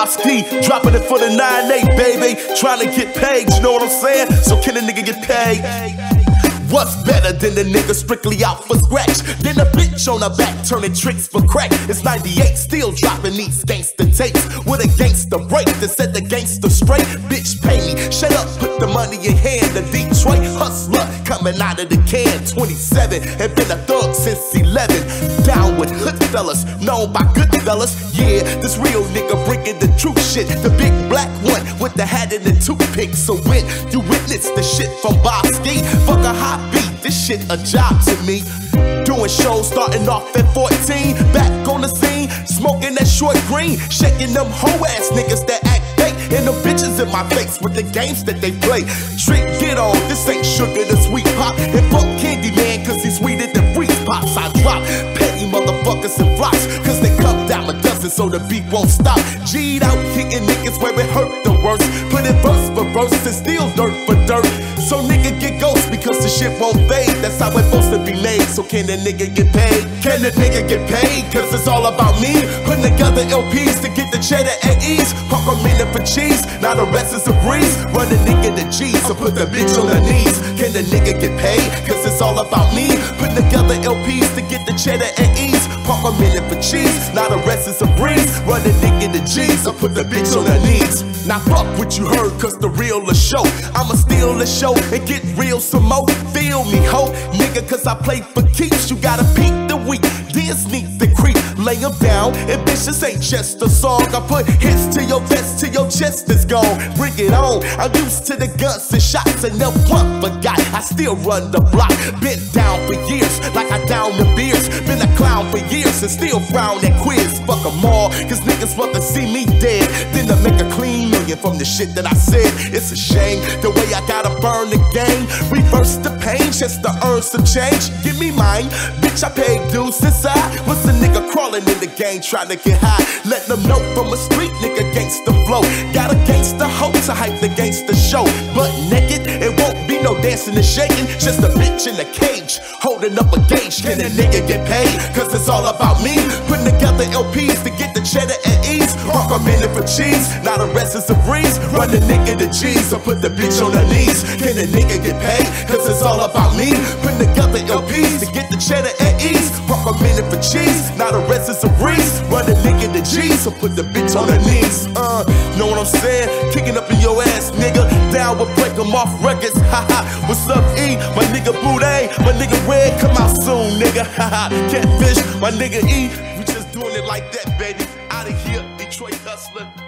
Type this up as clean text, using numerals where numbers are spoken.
Bobske, dropping it for the 9-8, baby. Trying to get paid, you know what I'm saying? So can a nigga get paid? What's better than the nigga strictly out for scratch? Then a bitch on her back turning tricks for crack. It's 98, still dropping these gangster tapes with a gangster break that set the gangster straight. Bitch, pay me, shut up, put the money in hand. The Detroit hustler coming out of the can. 27, and been a thug since 11. Down with hood fellas, known by good fellas. Yeah, this real nigga bringing the true shit. The big black one with the hat and the toothpick. So when you witness the shit from Bobske, fuck a high beat, this shit a job to me. Doing shows starting off at 14. Back on the scene, smoking that short green. Shaking them hoe ass niggas that act fake. And the bitches in my face with the games that they play. Trick, get on, this ain't sugar, the sweet pop. And fuck Candyman, cause he's sweeter than freeze pops. I drop petty motherfuckers and rocks, cause they come down a dozen so the beat won't stop. G'd out, hitting niggas where it hurt the worst. Put it verse for verse and steal dirt for dirt. So nigga get ghost because the shit won't fade. That's how it's supposed to be made. So can the nigga get paid? Can the nigga get paid? Cause it's all about me. Putting together LPs to get the cheddar at ease. R.A.P.M.A.N.I.A.C for cheese. Now the rest is a breeze. Run the nigga the G, so put the bitch on her knees. Can the nigga get paid? Cause it's all about me. Putting together LPs to get the cheddar at ease. R.A.P.M.A.N.I.A.C for cheese. Now the rest is a breeze. Run the nigga the G, so put the bitch on her knees. Now fuck what you heard, cause the real a show. I'ma steal the show and get real some more. Feel me, ho, nigga, cause I play for keeps. You gotta peek the weak, then sneak the creep. Lay them down, and bitch, this ain't just a song. I put hits to your vest, till your chest is gone. Bring it on, I'm used to the guns and shots, and no one forgot. I still run the block, been down for years, like I down the beers. Been a clown for years, and still frown at quiz. Fuck them all, cause niggas want to see me dead. Then to make a clean million from the shit that I said. It's a shame, the way I gotta burn the game. Reverse the pain, just to earn some change. Give me mine, bitch, I paid dues since I was a nigga crawling in the game, trying to get high. Let them know from a street nigga gangsta flow. Got a gangsta hoe to hype the gangsta show. But naked, it won't be no dancing and shaking. Just a bitch in a cage, holding up a gauge. Can a nigga get paid? Cause it's all about me. Putting together LPs to get the cheddar at ease. R.A.P.M.A.N.I.A.C for cheese. Now the rest is a breeze. Run the nigga the G, so put the bitch on her knees. Can a nigga get paid? Cause it's all about me. Putting together LPs to get the cheddar at ease. R.A.P.M.A.N.I.A.C for cheese. Now the rest is a breeze. Run the nigga the G, so put the bitch on her knees. Know what I'm saying? Kicking up in your ass, nigga. Down with break 'em off records. Haha. What's up, E? My nigga Boudet. My nigga Red, come out soon, nigga. Haha. Catfish, my nigga E. We just doing it like that, baby. Out of here, Detroit hustler.